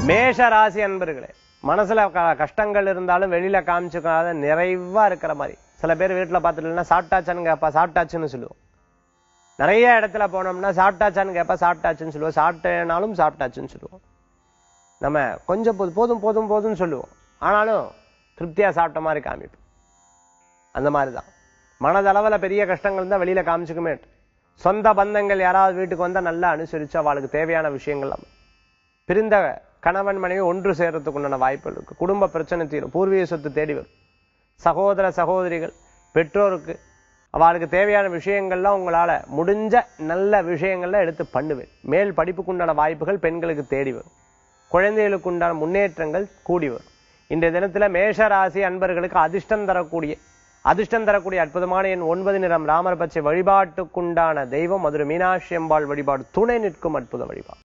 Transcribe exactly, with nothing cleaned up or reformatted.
மேஷ ராசி அன்பர்களே, மனசுல கஷ்டங்கள் இருந்தாலும் வெளியில காமிச்சுக்காத நிறைவா இருக்கிற மாதிரி. சில பேர் வீட்டுல பார்த்துட்டுனா சாப்பிட்டாச்சான்னு கேப்பா, சாப்பிட்டாச்சுன்னு சொல்லுவோம். நிறைய இடத்துல போனோம்னா சாப்பிட்டாச்சான்னு கேப்பா, சாப்பிட்டாச்சுன்னு சொல்லுவோம். சாப்பிட்டேனாலும் சாப்பிட்டாச்சுன்னு சொல்லுவோம். நம்ம கொஞ்சம் போதும் போதும் போதும் போதும்னு சொல்லுவோம். ஆனாலும் திருப்தியா சாப்பிட்ட மாதிரி காமிப்போம். அந்த மாதிரிதான் மனதளவுல பெரிய கஷ்டங்கள் இருந்தா வெளியில காமிச்சுக்குமே. சொந்த பந்தங்கள் யாராவது வீட்டுக்கு வந்தா நல்லா அனுசரிச்சு அவளுக்கு தேவையான விஷயங்கள் பிரிந்த கணவன் மனைவி ஒன்று சேர்றதுக்கு உண்டான வாய்ப்புகள் இருக்கு. குடும்ப பிரச்சனை தீரும், பூர்வீக சொத்து தேடி வரும். சகோதர சகோதரிகள் பெற்றோருக்கு அவளுக்கு தேவையான விஷயங்கள்லாம் உங்களால முடிஞ்ச நல்ல விஷயங்கள்லாம் எடுத்து பண்ணுவேன். மேல் படிப்புக்கு உண்டான வாய்ப்புகள் பெண்களுக்கு தேடி வரும். குழந்தைகளுக்கு உண்டான முன்னேற்றங்கள் கூடி வரும். இன்றைய தினத்துல மேஷ ராசி அன்பர்களுக்கு அதிர்ஷ்டம் தரக்கூடிய அதிர்ஷ்டம் தரக்கூடிய அற்புதமான எண் ஒன்பது நிறம் ராமர் பச்சை. வழிபாட்டுக்குண்டான தெய்வம் மதுரை மீனாட்சி அம்பாள் வழிபாடு. துணை நிற்கும் அற்புத வழிபாடு.